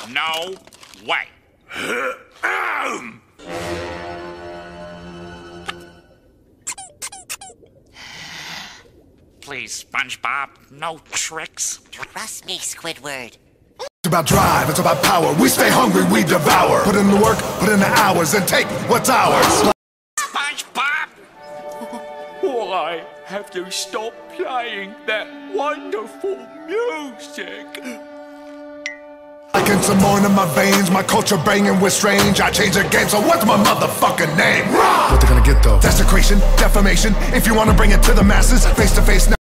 No way. Please, SpongeBob, no tricks. Trust me, Squidward. It's about drive, it's about power. We stay hungry, we devour. Put in the work, put in the hours, and take what's ours. SpongeBob! Or I have to stop playing that wonderful music. I can some more in my veins, my culture banging with strange. I change the game, so what's my motherfucking name? What they gonna get though? Desecration, defamation. If you wanna bring it to the masses, face to face.